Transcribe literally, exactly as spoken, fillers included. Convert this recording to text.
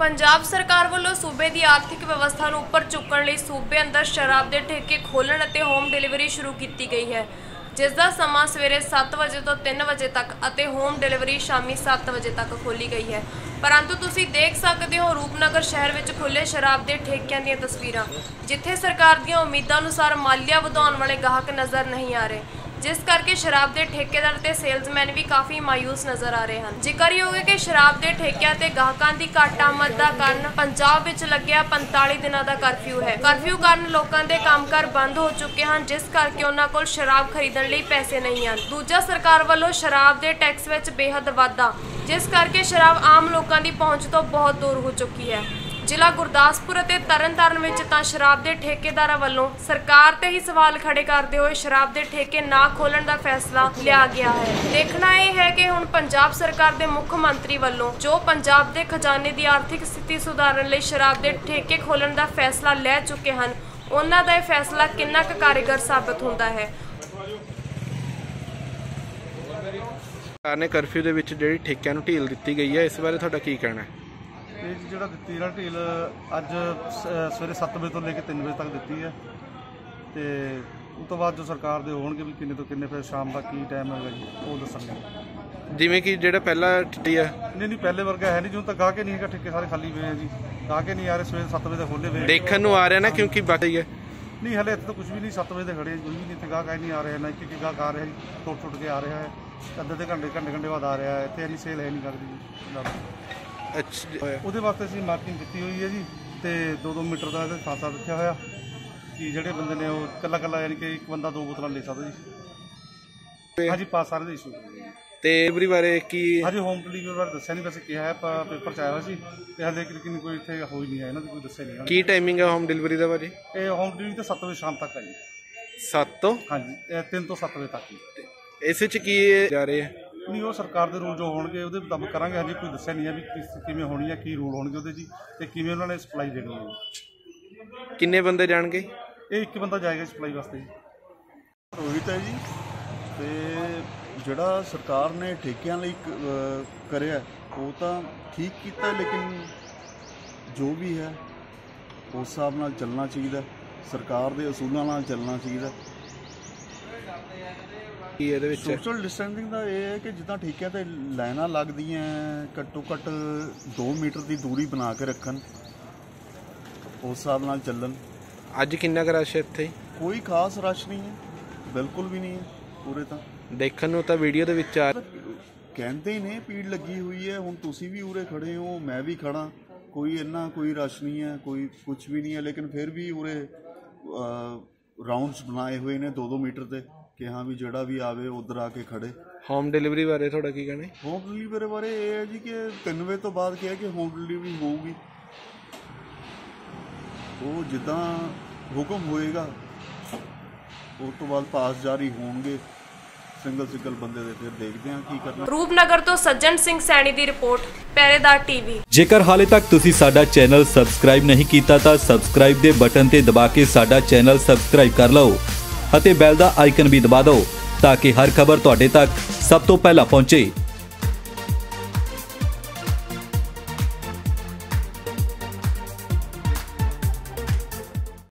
पंजाब सरकार वालों सूबे की आर्थिक व्यवस्था नूं उपर चुकण लई सूबे अंदर शराब के ठेके खोलण अते होम डिलीवरी शुरू की गई है, जिसका समा सवेरे सत्त बजे तो तीन बजे तक अते होम डिलीवरी शामी सत्त बजे तक खोली गई है। परंतु तुसीं देख सकते हो रूपनगर शहर में खुले शराब के ठेकिਆਂ ਦੀਆਂ तस्वीरां, जिथे सरकार ਦੀਆਂ उम्मीदां अनुसार मालिया वधाउण वाले गाहक नज़र नहीं आ रहे, जिस करके शराब के ठेकेदार ते सेल्समैन भी काफ़ी मायूस नज़र आ रहे हैं। जिक्रयोग है कि शराब के ठेकिਆਂ ते गाहकों की घट आमद का कारण पंजाब विच लग्या पैंताली दिनों का करफ्यू है। करफ्यू कारण लोगों के कामकार बंद हो चुके हैं, जिस करके उन्हां कोल शराब खरीदण लई पैसे नहीं हैं। दूजा सरकार वालों शराब के टैक्स विच बेहद वाधा, जिस करके शराब आम लोगों की पहुँच तो बहुत दूर हो चुकी है। जिला गुरदासपुर और तरन तारण में तो शराब के ठेकेदार वालों सरकार ते ही सवाल खड़े करते हुए शराब के ठेके ना खोलने का फैसला लिया गया है। देखना यह है कि हुण पंजाब सरकार के मुख्य मंत्री वालों जो पंजाब के खजाने की आर्थिक स्थिति सुधारन लई शराब के ठेके खोलने का फैसला लै चुके हैं, उन्हां दा यह फैसला कितना क कारगर साबित होता है। सरकार ने करफ्यू के विच जिहड़ी ठेकिਆਂ ਨੂੰ ਢੀਲ ਦਿੱਤੀ गई है, इस बारे ਤੁਹਾਡਾ ਕੀ ਕਹਿਣਾ है? ਇਹ ਜਿਹੜਾ ਦਿੱਤੀ ਜਿਹੜਾ ਢੀਲ ਅੱਜ ਸਵੇਰੇ ਸੱਤ ਵਜੇ ਤੋਂ ਲੈ ਕੇ ਤਿੰਨ ਵਜੇ ਤੱਕ ਦਿੱਤੀ ਹੈ ਤੇ ਉਸ ਤੋਂ ਬਾਅਦ ਜੋ ਸਰਕਾਰ ਦੇ ਹੋਣਗੇ ਵੀ ਕਿੰਨੇ ਤੋਂ ਕਿੰਨੇ ਫਿਰ ਸ਼ਾਮ ਦਾ ਕੀ ਟਾਈਮ ਹੈਗਾ ਜੀ ਉਹ ਦੱਸਣਗੇ। ਜਿਵੇਂ ਕਿ ਜਿਹੜਾ ਪਹਿਲਾਂ ਠੱਟੀ ਆ ਨਹੀਂ ਨਹੀਂ ਪਹਿਲੇ ਵਰਗਾ ਹੈ ਨਹੀਂ, ਜਿਉਂ ਤੱਕ ਗਾਹਕੇ ਨਹੀਂ ਹੈਗਾ, ਠੇਕੇ ਸਾਰੇ ਖਾਲੀ ਪਏ ਆ ਜੀ, ਗਾਹਕੇ ਨਹੀਂ ਆ ਰਹੇ। ਸਵੇਰੇ ਸੱਤ ਵਜੇ ਤੱਕ ਖੋਲੇ ਹੋਏ ਦੇਖਣ ਨੂੰ ਆ ਰਿਹਾ ਨਾ, ਕਿਉਂਕਿ ਬਾਕੀ ਹੈ ਨਹੀਂ ਹਲੇ ਇੱਥੇ ਤਾਂ ਕੁਝ ਵੀ ਨਹੀਂ, ਸੱਤ ਵਜੇ ਤੱਕ ਖੜੇ ਕੋਈ ਵੀ ਨਹੀਂ ਇੱਥੇ ਗਾਹਕ ਨਹੀਂ ਆ ਰਿਹਾ, ਨਾ ਇੱਕ ਇੱਕ ਗਾਹਕ ਆ ਰਿਹਾ ਜੀ, ਟੁੱਟ ਟੁੱਟ ਕੇ ਆ ਰਿਹਾ ਹੈ, ਅੱਧੇ ਦੇ ਘੰਟੇ ਘੰਟੇ ਘੰਟੇ ਬਾਅਦ ਆ ਰਿਹਾ ਹੈ। ਇੱਥੇ ਇੰਨੀ ਸੇਲ ਹੈ ਨਹੀਂ ਕਰਦੀ ਜੀ। ਅੱਛਾ, ਉਹਦੇ ਵਾਸਤੇ ਅਸੀਂ ਮਾਰਕਿੰਗ ਕੀਤੀ ਹੋਈ ਹੈ ਜੀ ਤੇ ਦੋ ਦੋ ਮੀਟਰ ਦਾ ਇਹਦਾ ਖਾਸਾ ਰੱਖਿਆ ਹੋਇਆ ਕਿ ਜਿਹੜੇ ਬੰਦੇ ਨੇ ਉਹ ਇਕੱਲਾ ਇਕੱਲਾ ਯਾਨੀ ਕਿ ਇੱਕ ਬੰਦਾ ਦੋ ਬੋਤਲਾਂ ਲੈ ਸਕਦਾ ਜੀ। ਹਾਂਜੀ ਪਾਸ ਸਾਰੇ ਦੇ ਇਸ਼ੂ ਤੇ ਡਿਲੀਵਰੀ ਬਾਰੇ ਕੀ ਹਾਂਜੀ ਹੋਮ ਡਿਲੀਵਰੀ ਬਾਰੇ ਦੱਸਿਆ ਨਹੀਂ, ਵੈਸੇ ਕਿਹਾ ਹੈ ਪੇਪਰ 'ਚ ਆਇਆ ਹੋਇਆ ਸੀ ਤੇ ਹਾਲੇ ਲੇਕਿਨ ਕੋਈ ਇੱਥੇ ਹੋਈ ਨਹੀਂ ਹੈ, ਇਹਨਾਂ ਦੀ ਕੋਈ ਦੱਸਿਆ ਨਹੀਂ। ਕੀ ਟਾਈਮਿੰਗ ਹੈ ਹੋਮ ਡਿਲੀਵਰੀ ਦਾ ਭਾਜੀ? ਇਹ ਹੋਮ ਡਿਲੀਵਰੀ ਤਾਂ ਸੱਤ ਵਜੇ ਸ਼ਾਮ ਤੱਕ ਹੈ ਜੀ। ਸੱਤ ਤੋਂ ਹਾਂਜੀ ਇਹ ਤਿੰਨ ਤੋਂ ਸੱਤ ਵਜੇ ਤੱਕ ਜੀ। ਇਸ ਵਿੱਚ ਕੀ ਜਾ ਰਹੇ ਹੈ? ਨਹੀਂ ਉਹ ਸਰਕਾਰ ਦੇ ਰੂਲ ਜੋ ਹੋਣਗੇ ਉਹਦੇ ਮੁਤਾਬਕ ਕਰਾਂਗੇ। ਹਾਂਜੀ ਕੋਈ ਦੱਸਿਆ ਨਹੀਂ ਹੈ ਵੀ ਕਿਸ ਕਿਵੇਂ ਹੋਣੀ ਹੈ, ਕੀ ਰੂਲ ਹੋਣਗੇ ਉਹਦੇ ਜੀ ਤੇ ਕਿਵੇਂ ਉਹਨਾਂ ਨੇ ਸਪਲਾਈ ਦੇਣੀ ਹੈ। ਕਿੰਨੇ ਬੰਦੇ ਜਾਣਗੇ? ਇਹ ਇੱਕ ਬੰਦਾ ਜਾਏਗਾ ਸਪਲਾਈ ਵਾਸਤੇ ਜੀ। ਰੋਹਿਤ ਹੈ ਜੀ। ਤੇ ਜਿਹੜਾ ਸਰਕਾਰ ਨੇ ਠੇਕਿਆਂ ਲਈ ਕਰਿਆ ਉਹ ਤਾਂ ਠੀਕ ਕੀਤਾ, ਲੇਕਿਨ ਜੋ ਵੀ ਹੈ ਉਸ ਹਿਸਾਬ ਨਾਲ ਚੱਲਣਾ ਚਾਹੀਦਾ, ਸਰਕਾਰ ਦੇ ਅਸੂਲਾਂ ਨਾਲ ਚੱਲਣਾ ਚਾਹੀਦਾ। ਇਹਦੇ ਵਿੱਚ ਸੋਸ਼ਲ ਡਿਸਟੈਂਸਿੰਗ ਦਾ ਇਹ ਹੈ ਕਿ ਜਿੱਦਾਂ ਠੇਕਿਆਂ ਤੇ ਲਾਈਨਾਂ ਲੱਗਦੀਆਂ ਘੱਟੋ ਘੱਟ ਦੋ ਮੀਟਰ ਦੀ ਦੂਰੀ ਬਣਾ ਕੇ ਰੱਖਣ, ਉਸ ਹਿਸਾਬ ਨਾਲ ਚੱਲਣ। ਅੱਜ ਕਿੰਨਾ ਕੁ ਰਸ਼ ਹੈ ਇੱਥੇ? ਕੋਈ ਖਾਸ ਰਸ਼ ਨਹੀਂ ਹੈ, ਬਿਲਕੁਲ ਵੀ ਨਹੀਂ ਹੈ ਪੂਰੇ। ਤਾਂ ਦੇਖਣ ਨੂੰ ਤਾਂ ਵੀਡੀਓ ਦੇ ਵਿੱਚ ਆ ਕਹਿੰਦੇ ਨੇ ਭੀੜ ਲੱਗੀ ਹੋਈ ਹੈ, ਹੁਣ ਤੁਸੀਂ ਵੀ ਉਰੇ ਖੜੇ ਹੋ, ਮੈਂ ਵੀ ਖੜਾ, ਕੋਈ ਇੰਨਾ ਕੋਈ ਰਸ਼ ਨਹੀਂ ਹੈ, ਕੋਈ ਕੁਛ ਵੀ ਨਹੀਂ ਹੈ, ਲੇਕਿਨ ਫਿਰ ਵੀ ਉਰੇ ਰਾਊਂਡਸ ਬਣਾਏ ਹੋਏ ਨੇ ਦੋ ਦੋ ਮੀਟਰ ਤੇ ਕਿ ਹਾਂ ਵੀ ਜਿਹੜਾ ਵੀ ਆਵੇ ਉਧਰ ਆ ਕੇ ਖੜੇ। ਹੋਮ ਡਿਲੀਵਰੀ ਬਾਰੇ ਤੁਹਾਡਾ ਕੀ ਕਹਿਣਾ? ਹੋਮ ਡਿਲੀਵਰੀ ਬਾਰੇ ਇਹ ਹੈ ਜੀ ਕਿ ਤਿੰਨ ਵਜੇ ਤੋਂ ਬਾਅਦ ਕਿਹਾ ਕਿ ਹੋਮ ਡਿਲੀਵਰੀ ਹੋਊਗੀ, ਉਹ ਜਿੱਦਾਂ ਹੁਕਮ ਹੋਏਗਾ ਉਸ ਤੋਂ ਬਾਅਦ ਪਾਸ ਜਾਰੀ ਹੋਣਗੇ ਸਿੰਗਲ ਸਿੰਗਲ ਬੰਦੇ ਦੇ, ਫਿਰ ਦੇਖਦੇ ਹਾਂ ਕੀ ਕਰਨਾ। ਰੂਪਨਗਰ ਤੋਂ ਸੱਜਣ ਸਿੰਘ ਸੈਣੀ ਦੀ ਰਿਪੋਰਟ, ਪਹਿਰੇਦਾਰ ਟੀਵੀ। ਜੇਕਰ ਹਾਲੇ ਤੱਕ ਤੁਸੀਂ ਸਾਡਾ ਚੈਨਲ ਸਬਸਕ੍ਰਾਈਬ ਨਹੀਂ ਕੀਤਾ ਤਾਂ ਸਬਸਕ੍ਰਾਈਬ ਦੇ ਬਟਨ ਤੇ ਦਬਾ ਕੇ ਸਾਡਾ ਚੈਨਲ ਸਬਸਕ੍ਰਾਈਬ ਕਰ ਲਓ ਅਤੇ ਬੈਲ ਦਾ ਆਈਕਨ ਵੀ ਦਬਾ ਦਿਓ ਤਾਂ ਕਿ ਹਰ ਖਬਰ ਤੁਹਾਡੇ ਤੱਕ ਸਭ ਤੋਂ ਪਹਿਲਾਂ ਪਹੁੰਚੇ।